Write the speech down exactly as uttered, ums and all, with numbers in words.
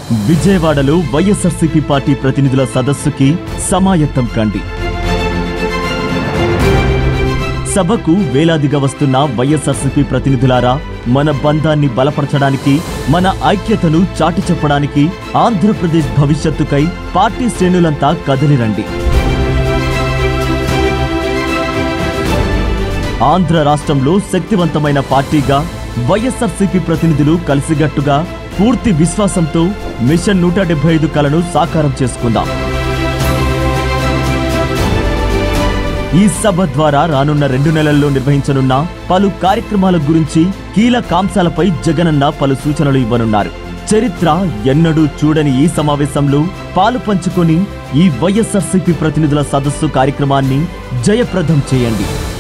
విజయవాడలో వైఎస్ఆర్సీపీ పార్టీ ప్రతినిధుల సదస్సుకి సమాయత్తం కండి. సభకు వేలాదిగా వస్తున్న వైఎస్ఆర్సీపీ ప్రతినిధులారా, మన బంధాన్ని బలపరచడానికి, మన ఐక్యతను చాటి చెప్పడానికి ఆంధ్రప్రదేశ్ భవిష్యత్తుకై పార్టీ శ్రేణులంతా కదిలిరండి. ఆంధ్ర రాష్ట్రంలో శక్తివంతమైన పార్టీగా వైఎస్ఆర్సీపీ ప్రతినిధులు కలిసిగట్టుగా పూర్తి విశ్వాసంతో మిషన్ నూట డెబ్బై ఐదు కలను సాకారం చేసుకుందాం. ఈ సభ ద్వారా రానున్న రెండు నెలల్లో నిర్వహించనున్న పలు కార్యక్రమాల గురించి కీలకాంశాలపై జగనన్న పలు సూచనలు ఇవ్వనున్నారు. చరిత్ర ఎన్నడూ చూడని ఈ సమావేశంలో పాలు పంచుకొని ఈ వైఎస్ఆర్సీపీ ప్రతినిధుల సదస్సు కార్యక్రమాన్ని జయప్రదం చేయండి.